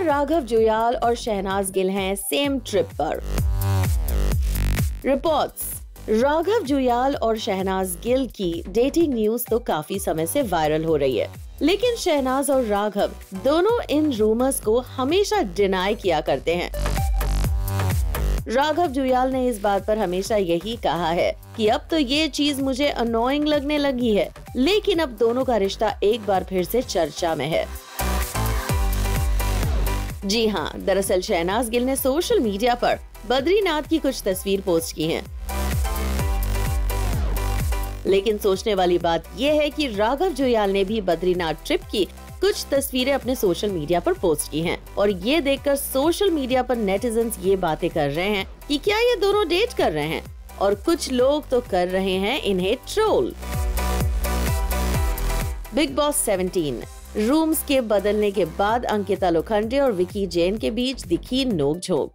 राघव जुयाल और शहनाज गिल हैं same trip पर। रिपोर्ट्स, राघव जुयाल और शहनाज गिल की डेटिंग न्यूज तो काफी समय से वायरल हो रही है, लेकिन शहनाज और राघव दोनों इन रूमर्स को हमेशा डिनाई किया करते हैं। राघव जुयाल ने इस बात पर हमेशा यही कहा है कि अब तो ये चीज मुझे अनोइंग लगने लगी है, लेकिन अब दोनों का रिश्ता एक बार फिर से चर्चा में है। जी हाँ, दरअसल शहनाज गिल ने सोशल मीडिया पर बद्रीनाथ की कुछ तस्वीर पोस्ट की हैं। लेकिन सोचने वाली बात यह है कि राघव जुयाल ने भी बद्रीनाथ ट्रिप की कुछ तस्वीरें अपने सोशल मीडिया पर पोस्ट की हैं और ये देखकर सोशल मीडिया पर नेटिजन्स ये बातें कर रहे हैं कि क्या ये दोनों डेट कर रहे हैं, और कुछ लोग तो कर रहे हैं इन्हें ट्रोल। बिग बॉस 17 रूम्स के बदलने के बाद अंकिता लोखंडे और विकी जैन के बीच दिखी नोक-झोंक।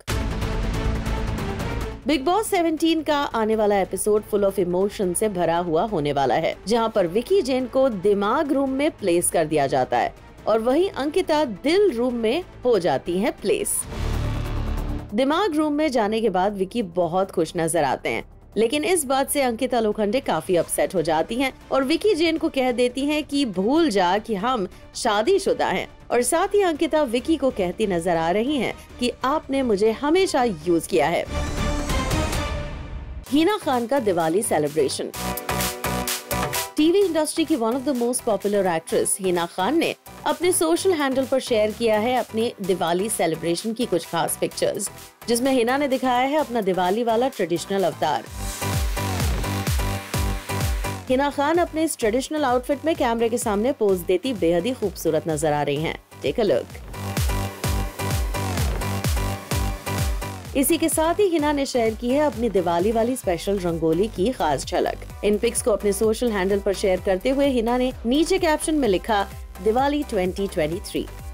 बिग बॉस 17 का आने वाला एपिसोड फुल ऑफ इमोशन से भरा हुआ होने वाला है, जहां पर विकी जैन को दिमाग रूम में प्लेस कर दिया जाता है और वहीं अंकिता दिल रूम में हो जाती है प्लेस। दिमाग रूम में जाने के बाद विकी बहुत खुश नजर आते हैं, लेकिन इस बात से अंकिता लोखंडे काफी अपसेट हो जाती हैं और विकी जैन को कह देती हैं कि भूल जा कि हम शादीशुदा हैं, और साथ ही अंकिता विकी को कहती नजर आ रही हैं कि आपने मुझे हमेशा यूज किया है। हिना खान का दिवाली सेलिब्रेशन। टीवी इंडस्ट्री की one of the most popular actress Hina Khan ने अपने सोशल हैंडल पर शेयर किया है अपनी दिवाली सेलिब्रेशन की कुछ खास पिक्चर्स, जिसमें हिना ने दिखाया है अपना दिवाली वाला ट्रेडिशनल अवतार। हिना खान अपने इस ट्रेडिशनल आउटफिट में कैमरे के सामने पोज देती बेहद ही खूबसूरत नजर आ रही हैं। Take a look. इसी के साथ ही हिना ने शेयर की है अपनी दिवाली वाली स्पेशल रंगोली की खास झलक। इन पिक्स को अपने सोशल हैंडल पर शेयर करते हुए हिना ने नीचे कैप्शन में लिखा दिवाली 2023।